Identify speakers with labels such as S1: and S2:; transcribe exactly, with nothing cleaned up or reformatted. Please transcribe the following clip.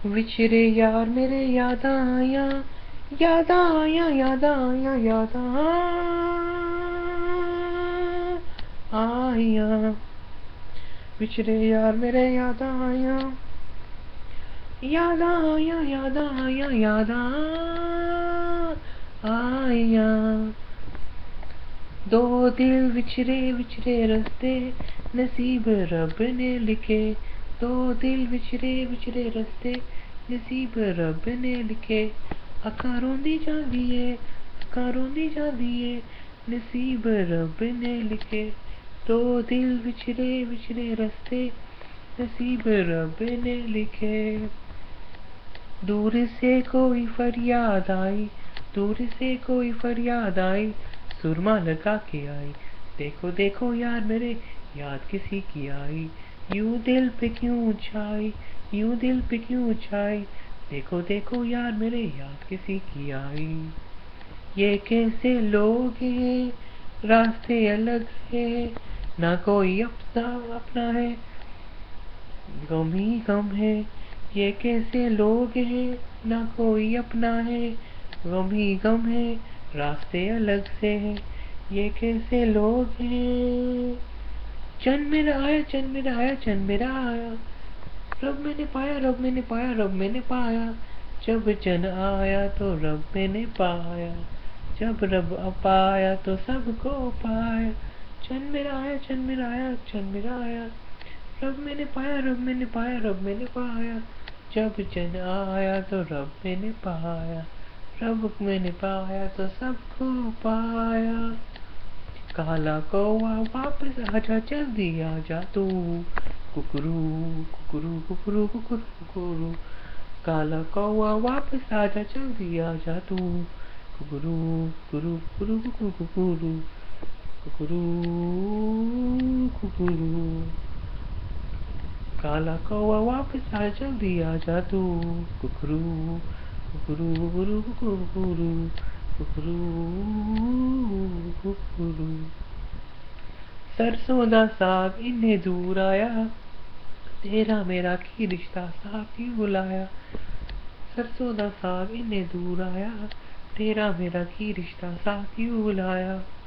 S1: विछड़े यार मेरे याद आया, याद आया, याद आया, याद आया। विछड़े यार मेरे याद आया, याद आया, याद आया, याद आया। दो दिल विछड़े विछड़े रास्ते नसीब रब ने लिखे। दो दिल विछड़े विछड़े रास्ते नसीब रब ने लिखे। अक्खां रोंदी जांदी है, अक्खां रोंदी जांदी है, नसीब रब ने लिखे। दो दिल विछड़े विछड़े रास्ते नसीब रब ने लिखे। दूर से कोई फरियाद आई, दूर से कोई फरियाद आई, सुरमा लगा के आई। देखो देखो यार मेरे याद किसी की आई। यूं दिल पे क्यों छाई, यूं दिल पे क्यों छाई। देखो देखो यार मेरे याद किसी की आई। ये कैसे लोग हैं, रास्ते अलग है, ना कोई अपना अपना है, गम ही गम है। ये कैसे लोग हैं, ना कोई अपना है, गम ही गम है, रास्ते अलग से हैं। ये कैसे लोग हैं। चंद मेरा आया, चंद मेरा आया, चंद मेरा आया। रब मैंने पाया, रब मैंने पाया, रब मैंने पाया। जब चंद आया तो रब मैंने पाया। जब रब पाया तो सबको पाया। चंद मेरा आया, चंद मेरा आया, चंद मेरा आया। रब मैंने पाया, रब मैंने पाया, रब मैंने पाया। जब चंद आया तो रब मैंने पाया। रब मैंने पाया तो सबको पाया। काला कौवा वापस आजा, जल्दी आजा तू। कुकरू कुकरू कुकरू कुकरू कुकरू। काला कौवा वापस आजा, जल्दी आजा तू। कुकरू कुकरू कुकरू कुकरू कुकरू कुकरू कुकरू। काला कौवा वापस आ, जल्दी आजा तू। कुकरू कुकरू कुकरू कुकरू कुकरू कुकरू। सरसों दा साग इन्ने दूर आया, तेरा मेरा की रिश्ता साग क्यों बुलाया। सरसों दा साग इन्ने दूर आया, तेरा मेरा की रिश्ता साग क्यों बुलाया।